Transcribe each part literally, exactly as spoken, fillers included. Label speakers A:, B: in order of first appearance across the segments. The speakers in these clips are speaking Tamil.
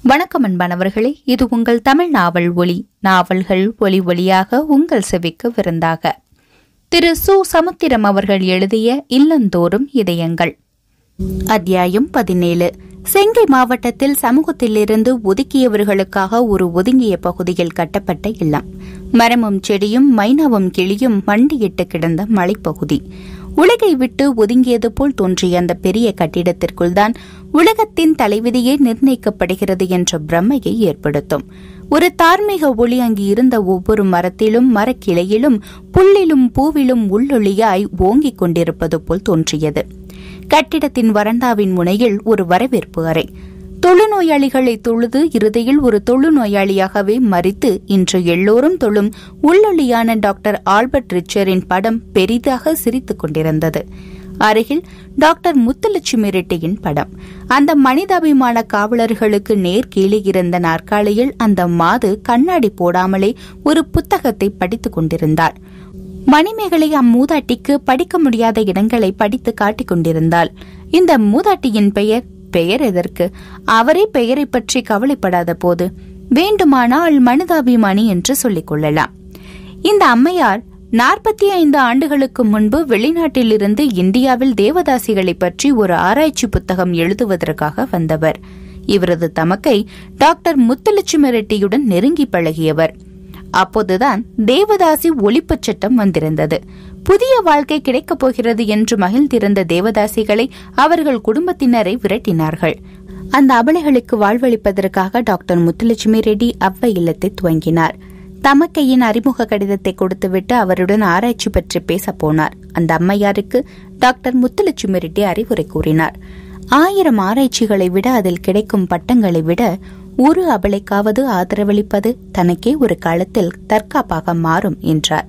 A: வணக்கம் அன்பானவர்களே, இது உங்கள் தமிழ் நாவல் ஒளி. நாவல்கள் ஒளி ஒளியாக உங்கள் செவிக்கு விருந்தாக. திரு சு சமுத்திரம் அவர்கள் எழுதிய இல்லந்தோறும் இதயங்கள். அத்தியாயம் பதினேழு. செங்கை மாவட்டத்தில் சமூகத்திலிருந்து ஒதுக்கியவர்களுக்காக ஒரு ஒதுங்கிய பகுதியில் கட்டப்பட்ட இல்லம். மரமும் செடியும் மைனாவும் கிளியும் மண்டியிட்டு கிடந்த மலைப்பகுதி. உலகை விட்டு ஒதுங்கியது போல் தோன்றிய அந்த பெரிய கட்டிடத்திற்குள் தான் உலகத்தின் தலைவிதியே நிர்ணயிக்கப்படுகிறது என்ற பிரமையை ஏற்படுத்தும். ஒரு தார்மீக ஒளி அங்கு இருந்த ஒவ்வொரு மரத்திலும் மரக்கிளையிலும் புல்லிலும் பூவிலும் உள்ளொளியாய் ஓங்கிக் கொண்டிருப்பது போல் தோன்றியது. கட்டிடத்தின் வறண்டாவின் முனையில் ஒரு வரவேற்பு அறை. தொழுநோயாளிகளை தொழுது இறுதியில் ஒரு தொழுநோயாளியாகவே மறித்து இன்று எல்லோரும் தொழும் உள்ளொளியான டாக்டர் ஆல்பர்ட் ரிச்சரின் படம் பெரிதாக சிரித்துக் கொண்டிருந்தது. அருகில் டாக்டர் முத்துலட்சுமி ரெட்டியின் படம். அந்த மனிதாபிமான காவலர்களுக்கு நேர் கீழே இருந்த நாற்காலியில் அந்த மாது கண்ணாடி போடாமலே ஒரு புத்தகத்தை படித்துக் கொண்டிருந்தார். மணிமேகலை அம்மூதாட்டிக்கு படிக்க முடியாத இடங்களை படித்து காட்டிக் கொண்டிருந்தாள். இந்த மூதாட்டியின் பெயர் பெயர் எதற்கு? அவரே பெயரை பற்றி கவலைப்படாத போது வேண்டுமானால் மனிதாபிமானி என்று சொல்லிக் கொள்ளலாம். இந்த அம்மையார் நாற்பத்தி ஐந்து ஆண்டுகளுக்கு முன்பு வெளிநாட்டிலிருந்து இந்தியாவில் தேவதாசிகளை பற்றி ஒரு ஆராய்ச்சி புத்தகம் எழுதுவதற்காக வந்தவர். இவரது தமக்கை டாக்டர் முத்துலட்சுமி ரெட்டியுடன் நெருங்கி பழகியவர். அப்போதுதான் தேவதாசி ஒழிப்புச் சட்டம் வந்திருந்தது. புதிய வாழ்க்கை கிடைக்கப் போகிறது என்று மகிழ்ந்திருந்த தேவதாசிகளை அவர்கள் குடும்பத்தினரை விரட்டினார்கள். அந்த அபலைகளுக்கு வாழ்வளிப்பதற்காக டாக்டர் முத்துலட்சுமி ரெட்டி அவ்வ இல்லத்தை துவங்கினார். தமக்கையின் அறிமுக கடிதத்தை கொடுத்துவிட்டு அவருடன் ஆராய்ச்சி பற்றி பேச போனார். அந்த அம்மையாருக்கு டாக்டர் முத்துலட்சுமி ரெட்டி அறிவுரை கூறினார். ஆயிரம் ஆராய்ச்சிகளை விட அதில் கிடைக்கும் பட்டங்களை விட ஒரு அபலைக்காவது ஆதரவளிப்பது தனக்கே ஒரு காலத்தில் தற்காப்பாக மாறும் என்றார்.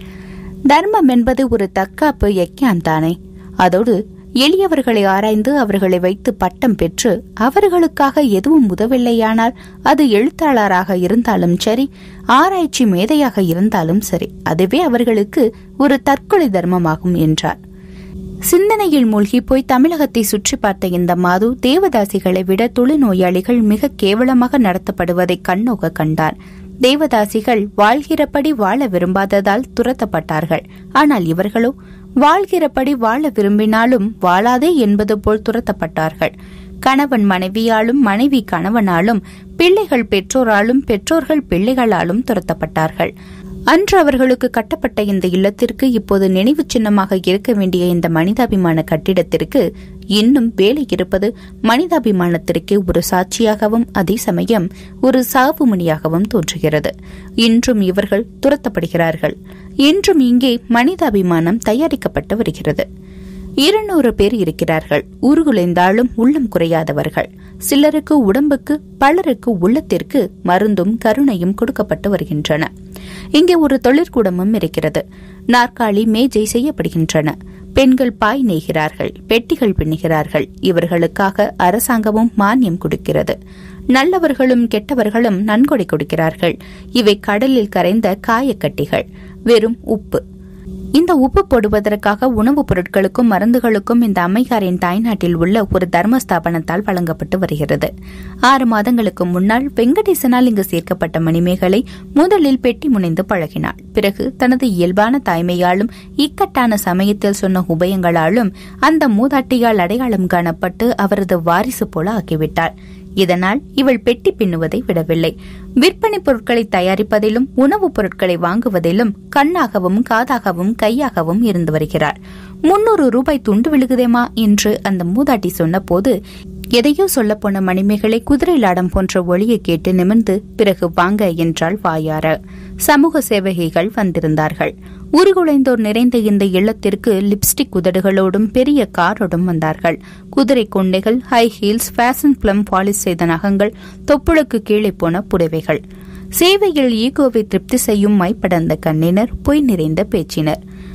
A: தர்மம் என்பது ஒரு தற்காப்பு யக்கியம் தானே. அதோடு எளியவர்களை ஆராய்ந்து அவர்களை வைத்து பட்டம் பெற்று அவர்களுக்காக எதுவும் உதவில்லையானால் அது எழுத்தாளராக இருந்தாலும் சரி, ஆராய்ச்சி மேதையாக இருந்தாலும் சரி, அதுவே அவர்களுக்கு ஒரு தற்கொலை தர்மமாகும் என்றார். சிந்தனையில் மூழ்கி போய் தமிழகத்தை சுற்றி பார்த்த இந்த மாது தேவதாசிகளை விட தொழுநோயாளிகள் மிக கேவலமாக நடத்தப்படுவதை கண்ணோக்க கண்டார். தேவதாசிகள் வாழ்கிறபடி வாழ விரும்பாததால் துரத்தப்பட்டார்கள். ஆனால் இவர்களோ வாழ்கிறபடி வாழ விரும்பினாலும் வாழாதே என்பது போல் துரத்தப்பட்டார்கள். கணவன் மனைவியாலும் மனைவி கணவனாலும் பிள்ளைகள் பெற்றோராலும் பெற்றோர்கள் பிள்ளைகளாலும் துரத்தப்பட்டார்கள். அன்று அவர்களுக்கு கட்டப்பட்ட இந்த இல்லத்திற்கு இப்போது நினைவு சின்னமாக இருக்க வேண்டிய இந்த மனிதாபிமான கட்டிடத்திற்கு இன்னும் வேலை இருப்பது மனிதாபிமானத்திற்கு ஒரு சாட்சியாகவும் அதே சமயம் ஒரு சாவுமணியாகவும் தோன்றுகிறது. இன்றும் இவர்கள் துரத்தப்படுகிறார்கள். இன்றும் இங்கே மனிதாபிமானம் தயாரிக்கப்பட்டு வருகிறது. இருநூறு பேர் இருக்கிறார்கள். உருகுலைந்தாலும் உள்ளம் குறையாதவர்கள். சிலருக்கு உடம்புக்கு, பலருக்கு உள்ளத்திற்கு மருந்தும் கருணையும் கொடுக்கப்பட்டு வருகின்றன. இங்கே ஒரு தொழிற்கூடமும் இருக்கிறது. நாற்காலி, மேஜை செய்யப்படுகின்றன. பெண்கள் பாய் நெய்கிறார்கள், பெட்டிகள் பின்னுகிறார்கள். இவர்களுக்காக அரசாங்கமும் மானியம் கொடுக்கிறது. நல்லவர்களும் கெட்டவர்களும் நன்கொடை கொடுக்கிறார்கள். இவை கடலில் கரைந்த காயக்கட்டிகள், வெறும் உப்பு. இந்த உப்பு போடுவதற்காக உணவுப் பொருட்களுக்கும் மருந்துகளுக்கும் இந்த அம்மையாரின் தாய்நாட்டில் உள்ள ஒரு தர்மஸ்தாபனத்தால் வழங்கப்பட்டு வருகிறது. ஆறு மாதங்களுக்கு முன்னால் வெங்கடேசனால் இங்கு சேர்க்கப்பட்ட மணிமேகலை முதலில் பெட்டி முனைந்து பழகினாள். பிறகு தனது இயல்பான தாய்மையாலும் இக்கட்டான சமயத்தில் சொன்ன உபயங்களாலும் அந்த மூதாட்டியால் அடையாளம் காணப்பட்டு அவரது வாரிசு போல ஆக்கிவிட்டாள். இதனால் இவள் பெட்டி பின்னுவதை விடவில்லை. விற்பனை பொருட்களை தயாரிப்பதிலும் உணவுப் பொருட்களை வாங்குவதிலும் கண்ணாகவும் காதாகவும் கையாகவும் இருந்து வருகிறார். முன்னூறு ரூபாய் துண்டு விழுகுதேமா என்று அந்த மூதாட்டி சொன்ன போது எதையோ சொல்லப்போன மணிமேகலை குதிரை லாடம் போன்ற ஒளியை கேட்டு நிமிர்ந்து பிறகு வாங்க என்றால் வாயார. சமூக சேவகைகள் வந்திருந்தார்கள். உருகுலைந்தோர் நிறைந்த இந்த இல்லத்திற்கு லிப்ஸ்டிக் உதடுகளோடும் பெரிய காரோடும் வந்தார்கள். குதிரை கொண்டைகள், high heels, fashion plum polish செய்த நகங்கள், தொப்புளுக்கு கீழே போன புடவைகள். சேவையில் ஈகோவை திருப்தி செய்யும் மைப்படந்த கண்ணினர், பொய் நிறைந்த பேச்சினர்.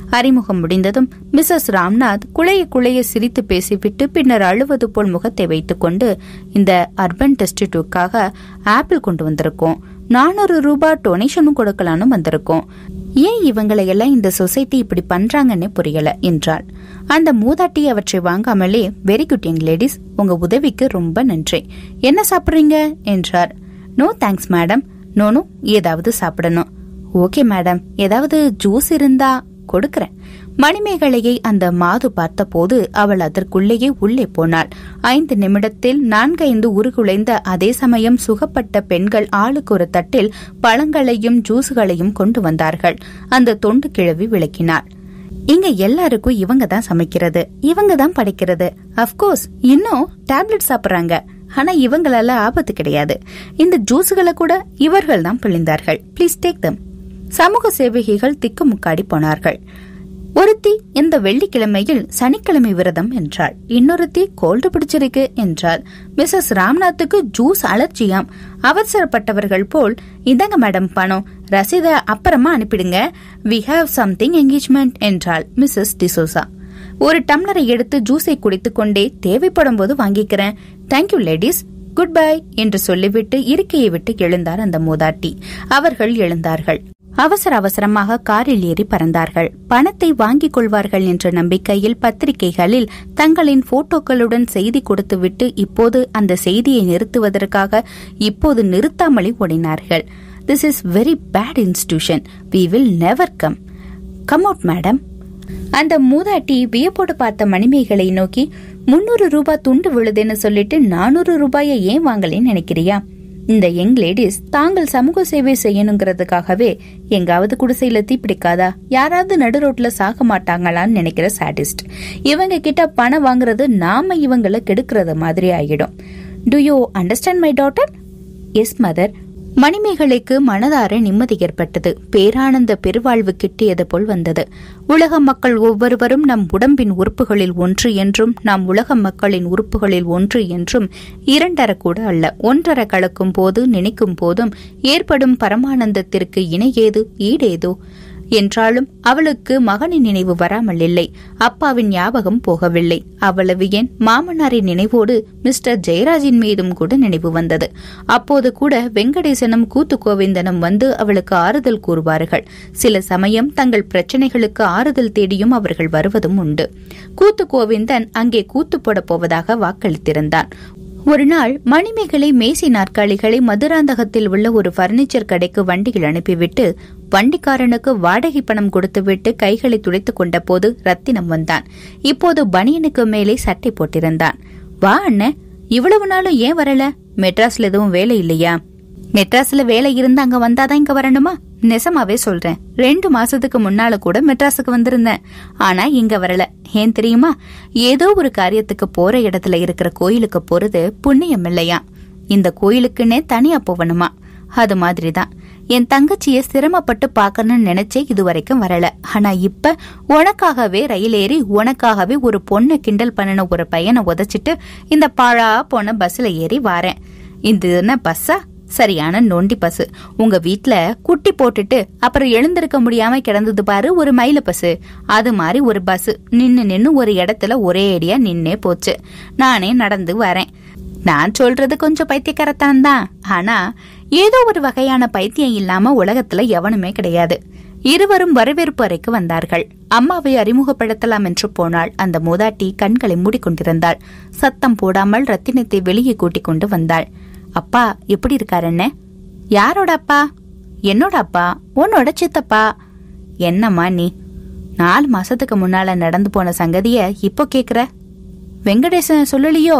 A: அறிமுகம் முடிந்ததும் மிஸ்ஸஸ் ராம்நாத் குழைய குழைய சிரித்து பேசிவிட்டு பின்னர் அழுவது போல் முகத்தை வைத்துக் கொண்டு, இந்த அர்பன் டெஸ்ட் டியூக்காக ஆப்பிள் கொண்டு வந்திருக்கோம், நானூறு ரூபாய் டொனேஷனும் கொடுக்கலான்னு வந்திருக்கோம், ஏன் இவங்களை எல்லாம் இந்த சொசைட்டி இப்படி பண்றாங்கன்னு புரியல என்றாள். அந்த மூதாட்டி அவற்றை வாங்காமலே, வெரி குட் யங் லேடிஸ், உங்க உதவிக்கு ரொம்ப நன்றி, என்ன சாப்பிடுறீங்க என்றார். No thanks madam. நோனு, ஏதாவது சாப்பிடணும். ஓகே மேடம், ஏதாவது ஜூஸ் இருந்தா கொடுக்கறேன். மணிமேகலையை அந்த மாது பார்த்த போது அவள் அதற்குள்ளேயே உள்ளே போனாள். ஐந்து நிமிடத்தில் நான்கைந்து உருகுலைந்த அதே சமயம் சுகப்பட்ட பெண்கள் ஆளுக்கு ஒரு தட்டில் பழங்களையும் ஜூஸ்களையும் கொண்டு வந்தார்கள். அந்த தொண்டு கிழவி விளக்கினாள். இங்க எல்லாருக்கும் இவங்க தான் சமைக்கிறது, இவங்க தான் படைக்கிறது. அப்கோர்ஸ் இன்னும் டேப்லெட் சாப்பிடுறாங்க, ஆனா இவங்களால ஆபத்து கிடையாது. இந்த ஜூஸ்களை கூட இவர்கள் தான் பிழிந்தார்கள். Please take them. சமூக சேவகிகள் திக்குமுக்காடி போனார்கள். ஒருத்தி இந்த வெள்ளிக்கிழமையில் சனிக்கிழமை விரதம் என்றாள். இன்னொருத்தி கோல்டு பிடிச்சிருக்கு என்றாள். Mrs ராம்நாத்துக்கு juice அலர்ஜியாம். அவசரப்பட்டவர்கள் போல், இதாங்க மேடம் பணம், ரசீத அப்புறமா அனுப்பிடுங்க, வி ஹாவ் சம்திங் என்கேஜ்மெண்ட் என்றாள் மிஸ்ஸஸ் டிசோசா. ஒரு டம்ளரை எடுத்து ஜூஸை குடித்துக் கொண்டே, தேவைப்படும் போது வாங்கிக்கிறேன், தேங்க்யூ லேடிஸ், குட் பை என்று சொல்லிவிட்டு இருக்கையை விட்டு எழுந்தார் அந்த மூதாட்டி. அவர்கள் எழுந்தார்கள். அவசர அவசரமாக காரில் ஏறி பறந்தார்கள். பணத்தை வாங்கிக் கொள்வார்கள் என்ற நம்பிக்கையில் பத்திரிகைகளில் தங்களின் போட்டோக்களுடன் செய்தி கொடுத்துவிட்டு இப்போது அந்த செய்தியை நிறுத்துவதற்காக இப்போது நிறுத்தாமலே ஓடினார்கள். This is very bad institution, we will never come. Come out madam. அந்த மூதாட்டி வியப்போடு பார்த்த மணிமேகலை நோக்கி, முன்னூறு ரூபாய் துண்டு விழுதுன்னு சொல்லிட்டு நானூறு ரூபாயை ஏன் வாங்கலேன்னு நினைக்கிறியா? இந்த யங் லேடிஸ் தாங்கள் சமூக சேவை செய்யணுங்கிறதுக்காகவே எங்காவது குடிசையில தீ பிடிக்காதா, யாராவது நடு ரோட்ல சாக மாட்டாங்களான்னு நினைக்கிற சாடிஸ்ட். இவங்க கிட்ட பணம் வாங்குறது நாம இவங்களை கெடுக்கிறது மாதிரி ஆகிடும். Do you understand my daughter? Yes mother. மணிமேகலைக்கு மனதார நிம்மதி ஏற்பட்டது. பேரானந்த பெருவாழ்வு கிட்டியது போல் வந்தது. உலக மக்கள் ஒவ்வொருவரும் நம் உடம்பின் உறுப்புகளில் ஒன்று என்றும் நாம் உலக மக்களின் உறுப்புகளில் ஒன்று என்றும் இரண்டர கூட அல்ல ஒன்றர கலக்கும் போது நினைக்கும் போதும் ஏற்படும் பரமானந்தத்திற்கு இணையேது ஈடேதோ என்றாலும் அவளுக்கு மகனின் நினைவு வராமல் இல்லை. அப்பாவின் ஞாபகம் போகவில்லை. அவ்வளவு ஏன் மாமனாரின் நினைவோடு மிஸ்டர் ஜெயராஜின் மீதும் கூட நினைவு வந்தது. அப்போது கூட வெங்கடேசனும் கூத்து கோவிந்தனும் வந்து அவளுக்கு ஆறுதல் கூறுவார்கள். சில சமயம் தங்கள் பிரச்சனைகளுக்கு ஆறுதல் தேடியும் அவர்கள் வருவதும் உண்டு. கூத்து கோவிந்தன் அங்கே கூத்து போட போவதாக வாக்களித்திருந்தான். ஒரு நாள் மணிமேகலை மேசி நாற்காலிகளை மதுராந்தகத்தில் உள்ள ஒரு பர்னிச்சர் கடைக்கு வண்டியில் அனுப்பிவிட்டு வண்டிக்காரனுக்கு வாடகை பணம் கொடுத்துவிட்டு கைகளை துடைத்துக் கொண்ட போது ரத்தினம் வந்தான். இப்போது பனியனுக்கு மேலே சட்டை போட்டிருந்தான். வா அண்ணன், இவ்வளவு நாளும் ஏன் வரல? மெட்ராஸ்ல எதுவும் வேலை இல்லையா? மெட்ராஸ்ல வேலை இருந்து அங்க வந்தாதான் இங்க வரணுமா? நெசமாவே சொல்றேன், ரெண்டு மாசத்துக்கு முன்னால கூட மெட்ராஸுக்கு வந்திருந்தேன். ஆனா இங்க வரல. ஏன் தெரியுமா? ஏதோ ஒரு காரியத்துக்கு போற இடத்துல இருக்கிற கோயிலுக்கு போறது புண்ணியம் இல்லையா? இந்த கோயிலுக்குன்னே தனியா போவணுமா? அது மாதிரிதான் என் தங்கச்சிய சிரமப்பட்டு பாக்கணும்னு நினைச்சே இதுவரைக்கும் வரல. ஆனா இப்ப உனக்காகவே ரயில் ஏறி உனக்காகவே ஒரு பொண்ணு கிண்டல் பண்ணின ஒரு பையனை உதச்சிட்டு இந்த பாழா போன பஸ்ல ஏறி வாரேன். இது என்ன பஸ்ஸா? சரியான நொண்டி பஸ். உங்க வீட்ல குட்டி போட்டுட்டு அப்புறம் எழுந்திருக்க முடியாம கிடந்தது பாரு ஒரு மயில பஸ், அது மாதிரி ஒரு பஸ் நின்னு நின்னு ஒரு இடத்துல ஒரே அடியா நின்னே போச்சு. நானே நடந்து வரேன். நான் சொல்றது கொஞ்சம் பைத்தியக்காரத்தான் தான், ஆனா ஏதோ ஒரு வகையான பைத்தியம் இல்லாம உலகத்துல எவனுமே கிடையாது. இருவரும் வரவேற்பு அறைக்கு வந்தார்கள். அம்மாவை அறிமுகப்படுத்தலாம் என்று போனாள். அந்த மூதாட்டி கண்களை மூடிக்கொண்டிருந்தாள். சத்தம் போடாமல் ரத்தினத்தை வெளியே கூட்டிக் கொண்டு வந்தாள். அப்பா எப்படி இருக்காரு? என்ன? யாரோட அப்பா? என்னோட அப்பா, உன்னோட சித்தப்பா. என்னம்மா நீ? நாலு மாசத்துக்கு முன்னால நடந்து போன சங்கதிய இப்போ கேக்குற? வெங்கடேசன் சொல்லலையோ?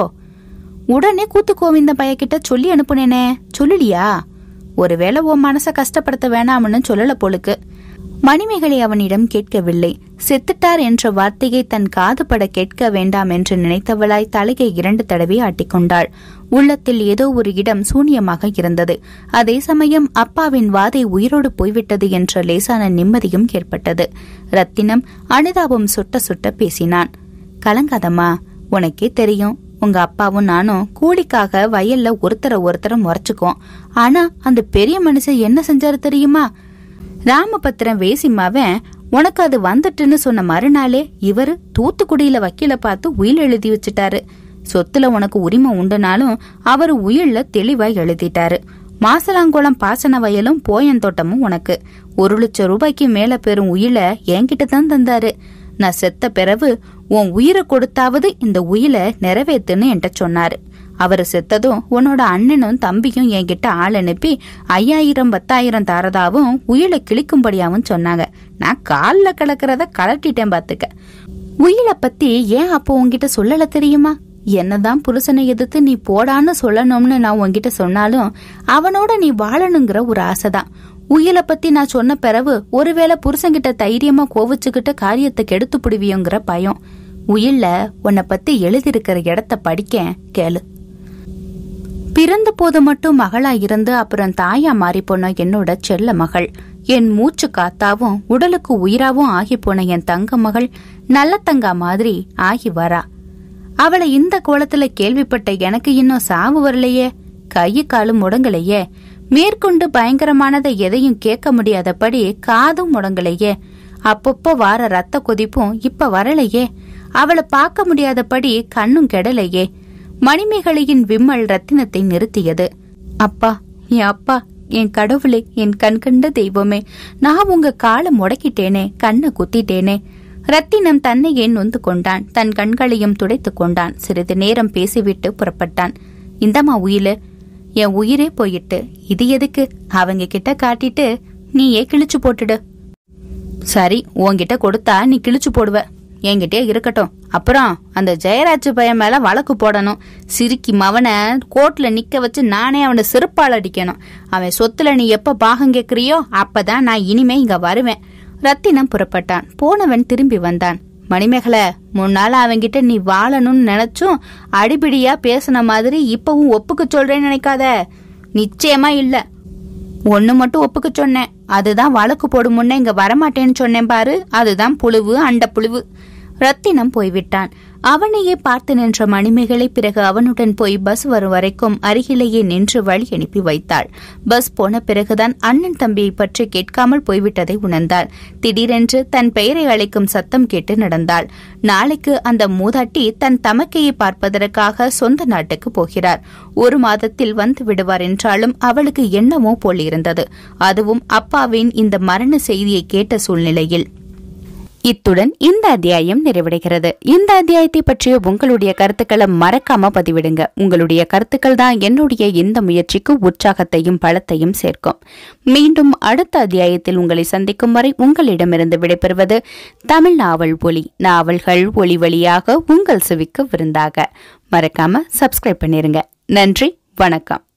A: உடனே கூத்து கோவிந்த பையகிட்ட சொல்லி அனுப்புனேனே, சொல்லலியா? ஒருவேளை உன் மனச கஷ்டப்படுத்த வேணாம்னு சொல்லல போலுக்கு. மணிமேகலை அவனிடம் கேட்கவில்லை. செத்துட்டார் என்ற வார்த்தையை தன் காதுபட கேட்க வேண்டாம் என்று நினைத்தவளாய் தலையை இரண்டு தடவை ஆட்டிக்கொண்டாள். உள்ளத்தில் ஏதோ ஒரு இடம் சூன்யமாக இருந்தது. அதே சமயம் அப்பாவின் வாதை உயிரோடு போய்விட்டது என்ற லேசான நிம்மதியும் ஏற்பட்டது. ரத்தினம் அனுதாபம் சுட்ட சுட்ட பேசினான். கலங்காதம்மா, உனக்கே தெரியும், உங்க அப்பாவும் நானும் கூலிக்காக வயல்ல ஒருத்தர ஒருத்தர முறைச்சுக்கோம். ஆனா அந்த பெரிய மனுஷன் என்ன செஞ்சாரு தெரியுமா? ராமபத்திரம் வேசிமாவன் உனக்கு அது வந்துட்டுன்னு சொன்ன மறுநாளே இவரு தூத்துக்குடியில வக்கீல பார்த்து உயில் எழுதி வச்சுட்டாரு. சொத்துல உனக்கு உரிமை உண்டுனாலும் அவரு உயில்ல தெளிவா எழுதிட்டாரு. மாசலாங்குளம் பாசன வயலும் போயந்தோட்டமும் உனக்கு ஒரு லட்சம் ரூபாய்க்கு மேல பெறும் உயில என்கிட்ட தான் தந்தாரு. நான் செத்த பிறகு உன் உயிரை கொடுத்தாவது இந்த உயிலை நிறைவேத்துன்னு என்கிட்ட சொன்னாரு. அவரு செத்ததும் உன்னோட அண்ணனும் தம்பியும் என்கிட்ட ஆள் அனுப்பி ஐயாயிரம் பத்தாயிரம் தாரதாவும் உயிலை கிழிக்கும்படியாவும் சொன்னாங்க. நான் காலில் கலக்கிறத கலட்டிட்டேன் பாத்துக்க. உயிலை பத்தி ஏன் அப்போ உன்கிட்ட சொல்லல தெரியுமா? என்னதான் புருஷனை எதிர்த்து நீ போடான்னு சொல்லணும்னு நான் உன்கிட்ட சொன்னாலும் அவனோட நீ வாழணுங்கிற ஒரு ஆசைதான். உயிலை பத்தி நான் சொன்ன பிறகு ஒருவேளை புருஷன்கிட்ட தைரியமா கோவிச்சுக்கிட்ட காரியத்தை கெடுத்து பிடிவியோங்கிற பயம். உயில்ல உன்னை பத்தி எழுதியிருக்கிற இடத்த படிக்க கேளு. பிறந்த போது மட்டும் மகளா இருந்து அப்புறம் தாயா மாறி போன என்னோட செல்ல மகள், என் மூச்சு காத்தாவும் உடலுக்கு உயிராவும் ஆகி போன என் தங்க மகள் நல்ல தங்கா மாதிரி ஆகி வரா. அவளை இந்த கோலத்துல கேள்விப்பட்ட எனக்கு இன்னும் சாவு வரலையே, கையு காலும் முடங்கலையே, மேற்கொண்டு பயங்கரமானதை எதையும் கேட்க முடியாதபடி காதும் முடங்கலையே, அப்பப்போ வார ரத்த கொதிப்பும் இப்ப வரலையே, அவளை பார்க்க முடியாதபடி கண்ணும் கெடலையே. மணிமேகலையின் விம்மல் ரத்தினத்தை நிறுத்தியது. அப்பா, என் அப்பா, என் கடவுளே, என் கண் கண்ட தெய்வமே, நான் உங்க காலை முடக்கிட்டேனே, கண்ணை குத்திட்டேனே. ரத்தினம் தன்னையே நொந்து கொண்டான். தன் கண்களையும் துடைத்து கொண்டான். சிறிது நேரம் பேசிவிட்டு புறப்பட்டான். இந்தம்மா உயிலு, என் உயிரே போயிட்டு இது எதுக்கு? அவங்க கிட்ட காட்டிட்டு நீயே கிழிச்சு போட்டுடு. சரி, உன்கிட்ட கொடுத்தா நீ கிழிச்சு போடுவ, என்கிட்டே இருக்கட்டும். அப்புறம் அந்த ஜெயராஜ் பையன் மேல வழக்கு போடணும். சிரிக்கி மவனை கோர்ட்ல நிக்க வச்சு நானே அவனை செருப்பால் அடிக்கணும். அவன் சொத்துல நீ எப்ப பாகம் கேக்குறியோ அப்பதான் நான் இனிமே இங்க வருவேன். ரத்தினம் புறப்பட்டான். போனவன் திரும்பி வந்தான். மணிமேகலை, முன்னால அவங்கிட்ட நீ வாழணும்னு நினைச்சும் அடிபிடியா பேசின மாதிரி இப்பவும் ஒப்புக்கு சொல்றேன்னு நினைக்காத. நிச்சயமா இல்ல. ஒண்ணு மட்டும் ஒப்புக்கு சொன்னேன், அதுதான் வழக்கு போடும் முன்னே இங்க வரமாட்டேன்னு சொன்னேன் பாரு, அதுதான் புழுவு, அண்ட புழுவு. ரத்தினம் போய்விட்டான். அவனையே பார்த்து நின்ற மணிமேகலை பிறகு அவனுடன் போய் பஸ் வரும் வரைக்கும் அருகிலேயே நின்று வழி அனுப்பி வைத்தாள். பஸ் போன பிறகுதான் அண்ணன் தம்பியை பற்றி கேட்காமல் போய்விட்டதை உணர்ந்தாள். திடீரென்று தன் பெயரை அழைக்கும் சத்தம் கேட்டு நடந்தாள். நாளைக்கு அந்த மூதாட்டி தன் தமக்கையை பார்ப்பதற்காக சொந்த நாட்டுக்கு போகிறார். ஒரு மாதத்தில் வந்து விடுவார் என்றாலும் அவளுக்கு என்னமோ போல் இருந்தது. அதுவும் அப்பாவின் இந்த மரண செய்தியை கேட்ட சூழ்நிலையில். இத்துடன் இந்த அத்தியாயம் நிறைவடைகிறது. இந்த அத்தியாயத்தை பற்றிய உங்களுடைய கருத்துக்களை மறக்காம பதிவிடுங்க. உங்களுடைய கருத்துக்கள் தான் என்னுடைய இந்த முயற்சிக்கு உற்சாகத்தையும் பலத்தையும் சேர்க்கும். மீண்டும் அடுத்த அத்தியாயத்தில் உங்களை சந்திக்கும் வரை உங்களிடமிருந்து விடைபெறுவது தமிழ் நாவல் ஒலி. நாவல்கள் ஒலி வழியாக உங்கள் செவிக்கு விருந்தாக. மறக்காம சப்ஸ்கிரைப் பண்ணிருங்க. நன்றி, வணக்கம்.